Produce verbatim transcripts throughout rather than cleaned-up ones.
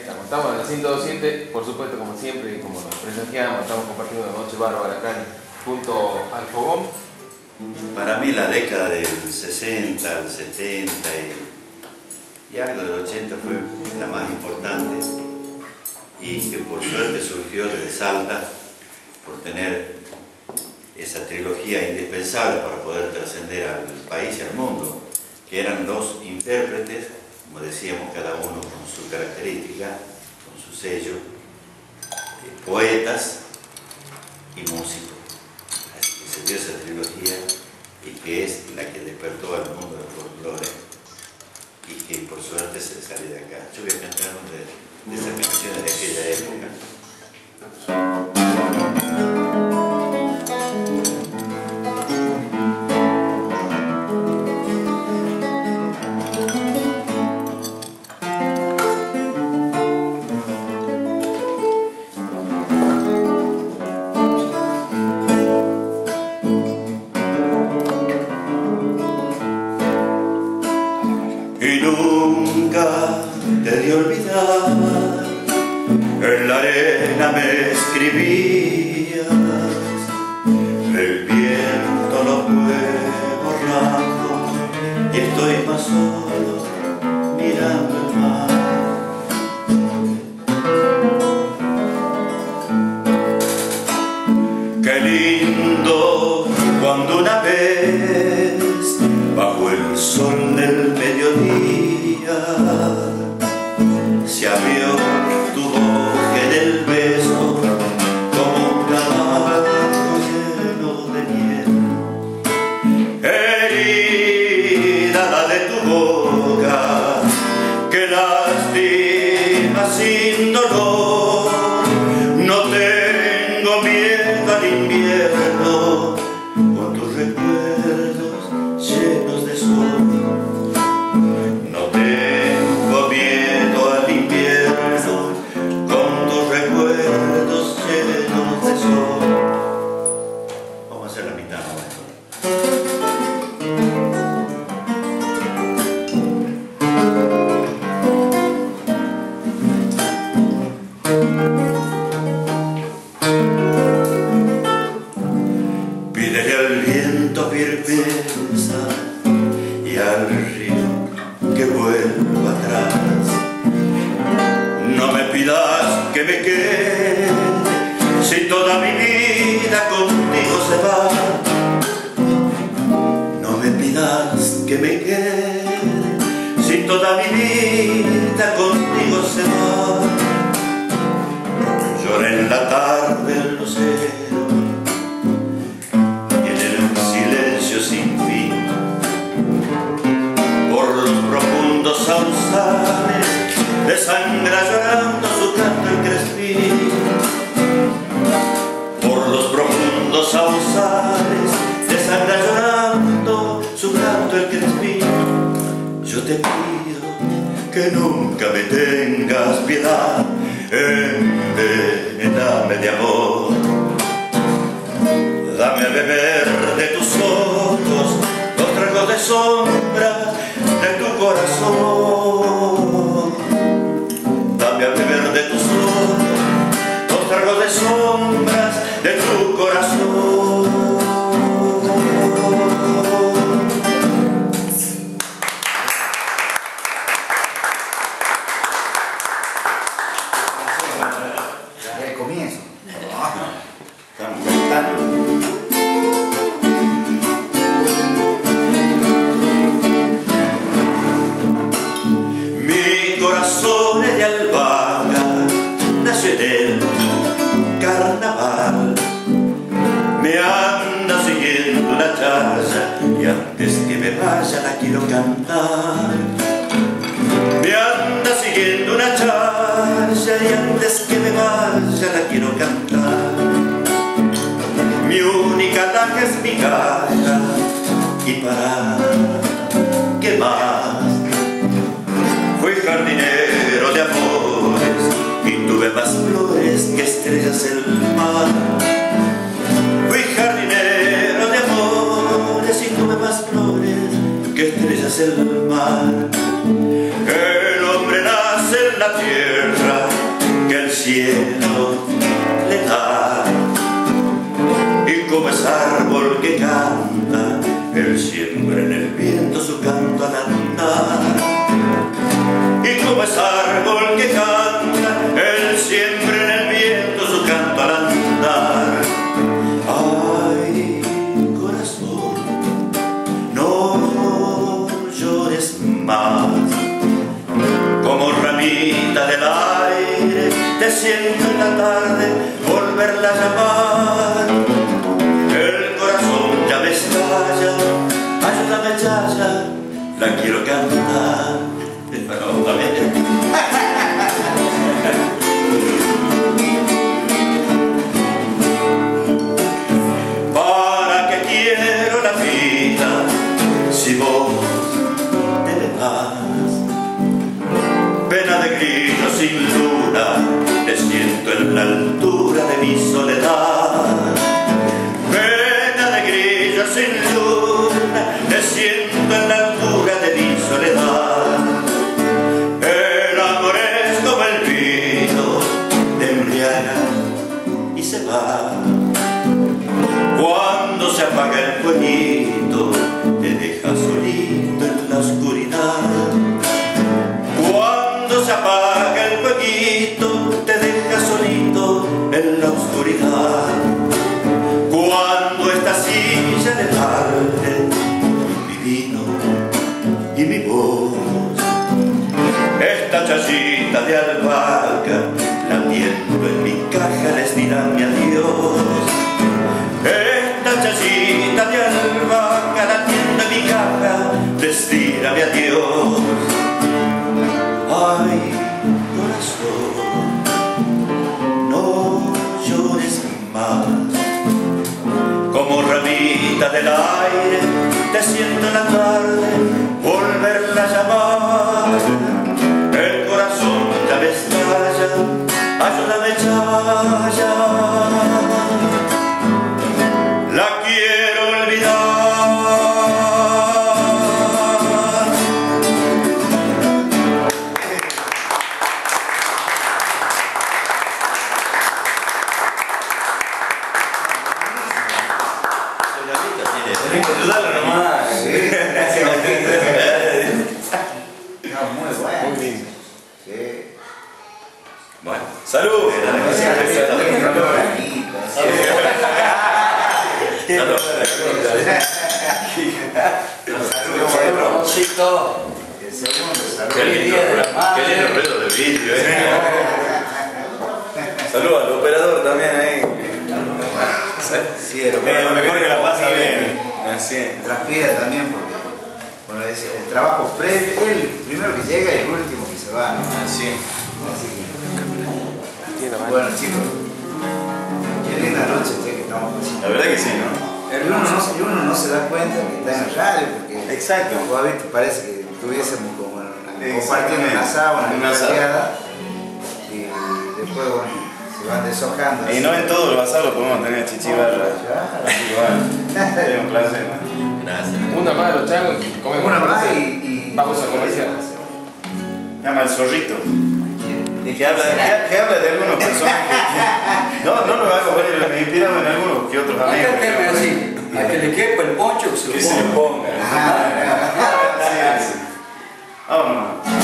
estamos. Estamos en la ciento dos punto siete, por supuesto, como siempre y como nos presenciamos, estamos compartiendo una noche bárbara acá junto al fogón. Para mí la década del sesenta, el setenta y, y algo del ochenta fue la más importante y que por suerte surgió desde Salta por tener esa trilogía indispensable para poder trascender al país y al mundo, que eran los intérpretes, como decíamos, cada uno con su característica, con su sello, eh, poetas y músicos. Así que se dio esa trilogía y que es la que despertó al mundo del folclore y que por suerte se salió de acá. Yo voy a cantar una de, de esas canciones de aquella época. Y nunca te de olvidar, en la arena me escribías, el viento lo fue borrando y estoy más solo mirando el mar. Qué lindo cuando una vez bajo el sol del mediodía se abrió tu boca en el beso como un caballo lleno de miel. Herida la de tu boca que lastima sin dolor, no tengo miedo al invierno con tus recuerdos llenos de sol. No tengo miedo al invierno con tus recuerdos llenos de sol. Vamos a hacer la mitad ahora. Pídele al viento firmeza y al río que vuelva atrás. No me pidas que me quede si toda mi vida contigo se va. No me pidas que me quede si toda mi vida contigo se va. Lloré en la tarde el lucero y en el silencio sin fin por los profundos sausales desangra llorando su canto el crespín. Por los profundos sausales desangra llorando su canto el crespín. Yo te pido que nunca me tengas piedad, envenename de amor. Dame a beber de tus ojos los tragos de sombra de tu corazón. Dame a beber de tus ojos los tragos de sombras de tu corazón. Ya el comienzo. Estamos cantando. Mi corazón es de albahaca, nació en el carnaval. Me anda siguiendo una chaya y antes que me vaya la quiero cantar. Me anda siguiendo una chaya y antes que me vaya la quiero cantar. Mi única laja es mi caja y para ¿qué más? Fui jardinero de amores y tuve más flores que estrellas en el mar. Fui jardinero de amores y tuve más flores que estrellas en el mar. El hombre nace en la tierra cielo le da. Y como es árbol que canta, él siembra en el viento su canto al andar. Y como es árbol que canta, él siembra en el viento su canto al andar. Ay, corazón, no llores más. Como ramita del aire, te siento en la tarde volverla a llamar. El corazón ya me estalla, ayúdame chaya, la quiero cantar. Bueno, también. ¿Para qué quiero la vida si vos te vas? Pena de grillo sin luna, te siento en la altura de mi soledad. Pena de grillo sin luna, te siento en la altura de mi soledad. El amor es como el vino, te embriaga y se va. Cuando se apaga el fueguito, te deja solito en la oscuridad. Cuando se apaga el fueguito, te deja solito en la oscuridad. Cuando esta silla de balde, mi vino y mi voz, esta chayita de albahaca, latiendo en mi caja, les dirá mi adiós. Esta chayita de albahaca, latiendo en mi caja, les dirá mi adiós. Ay, corazón, no llores más. Como ramita del aire, te siento en la tarde volverla a llamar. El corazón ya me estalla, ayúdame chaya, la quiero olvidar. Tenés que ayudarlo nomás. Sí. No, muy bueno. Muy lindo. Sí. Bueno, salud. Ramoncito. El segundo, salud. Qué lindo, qué lindo ruido de vidrio, eh. Saludos al operador también ahí. Sí, el Lo mejor que la pasa bien. Así. transpira también porque bueno, es el trabajo previo, el primero que llega y el último que se va, ¿no? Así. Así que, bueno chicos, qué linda noche che, que estamos pasando. La verdad que sí, ¿no? Y uno, no, y uno no se da cuenta que está en la radio porque Exacto. vos viste, parece que estuviésemos como en una, compartiendo Exactamente. una sábana, Una una sábana. plateada, y después bueno, se van deshojando. Y no en todo el bazar lo podemos tener chichibarra. Así que bueno, es un placer, ¿no? Gracias. Una más de los changos y comemos. Una más y, y Vamos a comercial. Llama al zorrito. Y que habla, que, que habla de algunos personajes. Que, no, no lo hago, pero me inspirado en algunos que otros amigos. Acá que me así, a que le quepa el poncho que se Que lo se le ponga. ponga. Ah, Sí, sí. Vámonos.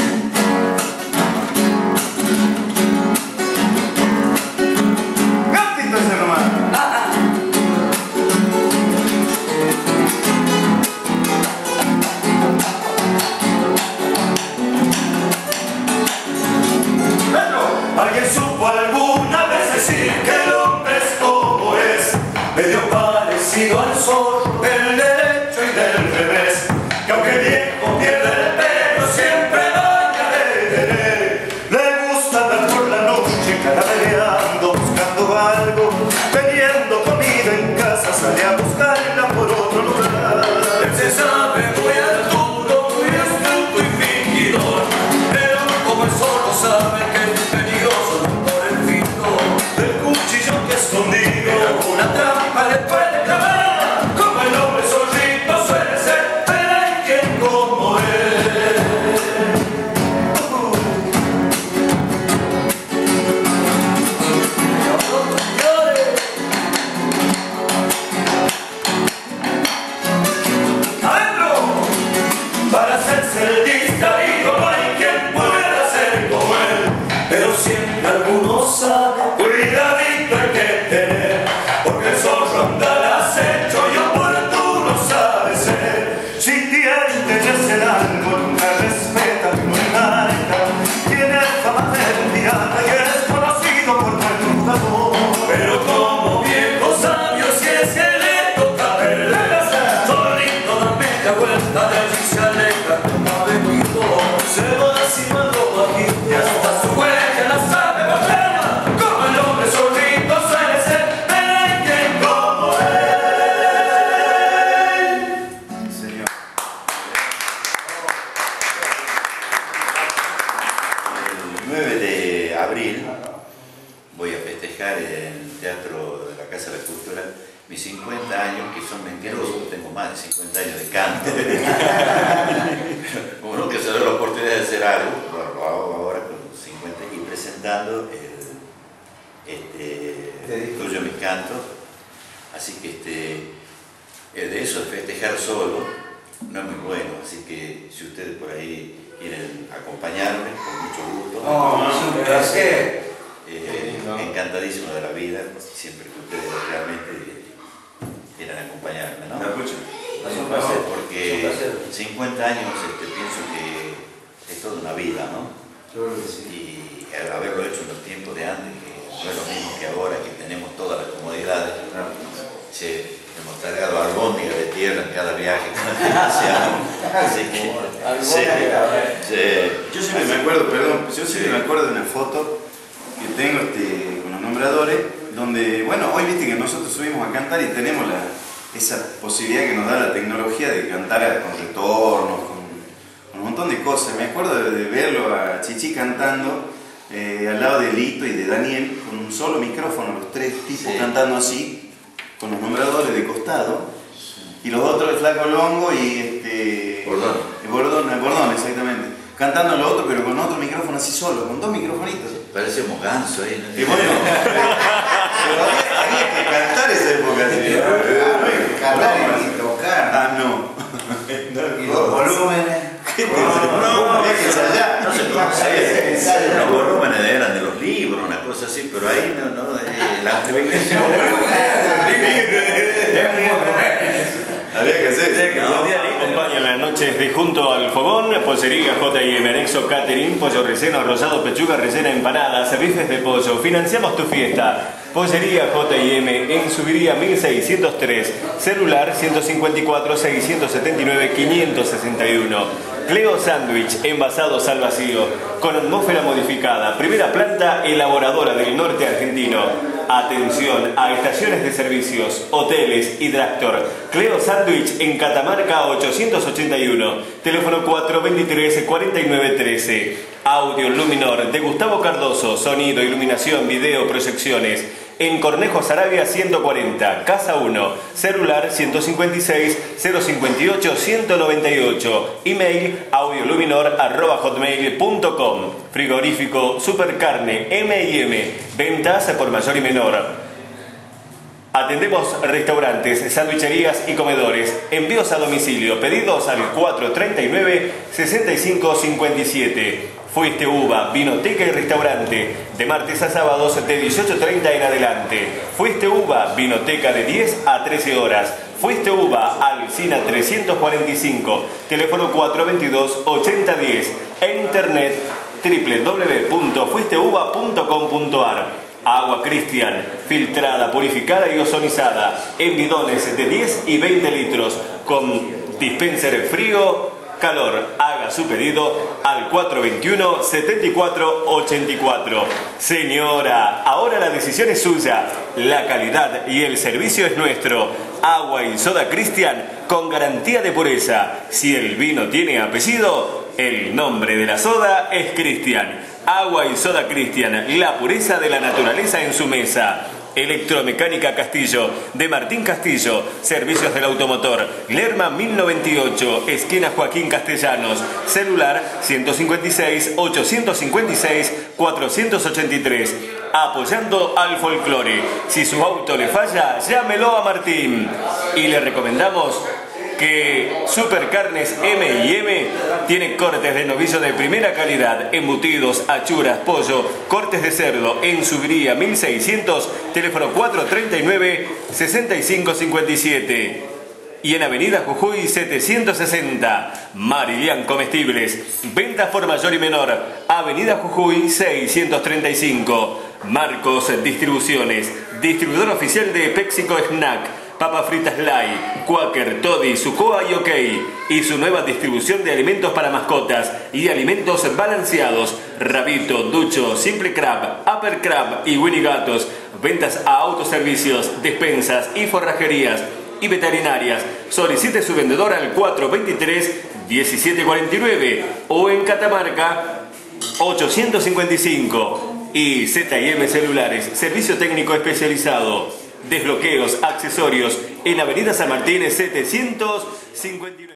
Gatito ese nomás. ¿Alguien supo alguna vez decir que el hombre es como es? Medio parecido al sol, del derecho y del revés. Que aunque viejo pierde el pelo, siempre baña de tener. Le gusta andar por la noche caramereando, buscando algo, teniendo comida en casa, sale a buscarla por otro lugar. Él se sabe muy astuto, muy astuto y fingidor, pero como él solo sabe que es peligroso por el filo del cuchillo que escondido en alguna trampa le puede clavar. Como el hombre zorrito suele ser, pero hay quien como él. sabe, cuidadito hay que tener, porque el zorro anda al acecho y oportuno sabe ser. Si tiene ya ese algo, nunca respeta mi monarca, tiene fama de diablo y es conocido por buen jugador. Pero como viejo sabio, si es que le toca perder, solito da media vuelta de allí se aleja como de cuido, se va encimando bajito y hasta su huella la sabe volver, como el hombre solito suele ser, pero hay quien como él. Señor. El nueve de abril voy a festejar en el Teatro de la Casa de la Cultura mis cincuenta años, que son mentirosos, tengo más de cincuenta años de canto. Como nunca se da la oportunidad de hacer algo, lo hago ahora con cincuenta y presentando el, este, Tuyo mis cantos. Así que este, de eso, de festejar solo, no es muy bueno. Así que si ustedes por ahí quieren acompañarme, con mucho gusto. Oh, es un placer. Eh, encantadísimo de la vida, siempre que ustedes realmente quieran acompañarme, ¿no? Es un placer. Porque cincuenta años este, pienso que es toda una vida, ¿no? Y al haberlo hecho en los tiempos de antes, que no es lo mismo que ahora, que tenemos todas las comodidades. Che, hemos cargado albóndiga de tierra en cada viaje. Así que, sí, sí. Yo siempre me acuerdo, perdón, yo siempre me acuerdo de una foto que tengo este, con los nombradores, donde, bueno, hoy viste que nosotros subimos a cantar y tenemos la, esa posibilidad que nos da la tecnología de cantar con retornos, con, con un montón de cosas. Me acuerdo de, de verlo a Chichi cantando eh, al lado de Lito y de Daniel, con un solo micrófono, los tres tipos sí. cantando así, con los nombradores de costado, y los otros de Flaco Longo y este... Bordón. El Bordón, el Bordón, exactamente. Cantando lo otro, pero con otro micrófono así solo, con dos microfonitos. Parecemos ganso ahí, ¿no? Y bueno, pero había, había que cantar esa época así. No hay que cantar y tocar. Ah, no. Y los volúmenes. No, no, había que ensayar. No se conocía. Los volúmenes eran de los libros, una cosa así, pero ahí no, no, eh, la televisión. Había que hacer. Acompañan las noches de Junto al Fogón, Pollería J y M, Anexo Catering, pollo relleno, rosado, pechuga rellena, empanadas, bifes de pollo. Financiamos tu fiesta. Pollería J y M en Subiría mil seiscientos tres, celular ciento cincuenta y cuatro, seiscientos setenta y nueve, quinientos sesenta y uno. Cleo Sándwich, envasados al vacío, con atmósfera modificada, primera planta elaboradora del norte argentino. Atención a estaciones de servicios, hoteles y Dractor. Cleo Sándwich en Catamarca ochocientos ochenta y uno, teléfono cuatro veintitrés, cuarenta y nueve trece. Audio Luminor de Gustavo Cardoso, sonido, iluminación, video, proyecciones. En Cornejo Sarabia ciento cuarenta, Casa uno, celular ciento cincuenta y seis, cero cincuenta y ocho, ciento noventa y ocho, email audioluminor arroba hotmail punto com, frigorífico Supercarne M y M, ventas por mayor y menor. Atendemos restaurantes, sandwicherías y comedores. Envíos a domicilio, pedidos al cuatro treinta y nueve, sesenta y cinco cincuenta y siete. Fuiste Uva, vinoteca y restaurante, de martes a sábados de dieciocho treinta en adelante. Fuiste Uva, vinoteca de diez a trece horas. Fuiste Uva, Alsina trescientos cuarenta y cinco, teléfono cuatro veintidós, ochenta diez. En internet doble u doble u doble u punto fuiste uva punto com punto ar. Agua Cristian, filtrada, purificada y ozonizada, en bidones de diez y veinte litros, con dispenser frío, calor. Haga su pedido al cuatro veintiuno, setenta y cuatro ochenta y cuatro. Señora, ahora la decisión es suya. La calidad y el servicio es nuestro. Agua y soda Cristian con garantía de pureza. Si el vino tiene apellido, el nombre de la soda es Cristian. Agua y soda Cristian, la pureza de la naturaleza en su mesa. Electromecánica Castillo, de Martín Castillo, servicios del automotor, Lerma mil noventa y ocho, esquina Joaquín Castellanos, celular ciento cincuenta y seis, ochocientos cincuenta y seis, cuatrocientos ochenta y tres. Apoyando al folclore. Si su auto le falla, llámelo a Martín. Y le recomendamos que Supercarnes eme y eme tiene cortes de novillo de primera calidad, embutidos, achuras, pollo, cortes de cerdo en Subiría mil seiscientos, teléfono cuatro treinta y nueve, sesenta y cinco cincuenta y siete. Y en Avenida Jujuy setecientos sesenta, Marilian Comestibles, ventas por mayor y menor, Avenida Jujuy seiscientos treinta y cinco. Marcos Distribuciones, distribuidor oficial de Péxico Snack, Papas Fritas Light, Quaker, Toddy, Sucoa y OK, y su nueva distribución de alimentos para mascotas y alimentos balanceados, Rabito, Ducho, Simple Crab, Upper Crab y Winnie Gatos, ventas a autoservicios, despensas y forrajerías y veterinarias. Solicite su vendedor al cuatro veintitrés, diecisiete cuarenta y nueve o en Catamarca ochocientos cincuenta y cinco. Y Z y M Celulares, servicio técnico especializado, desbloqueos, accesorios en Avenida San Martín setecientos cincuenta y nueve.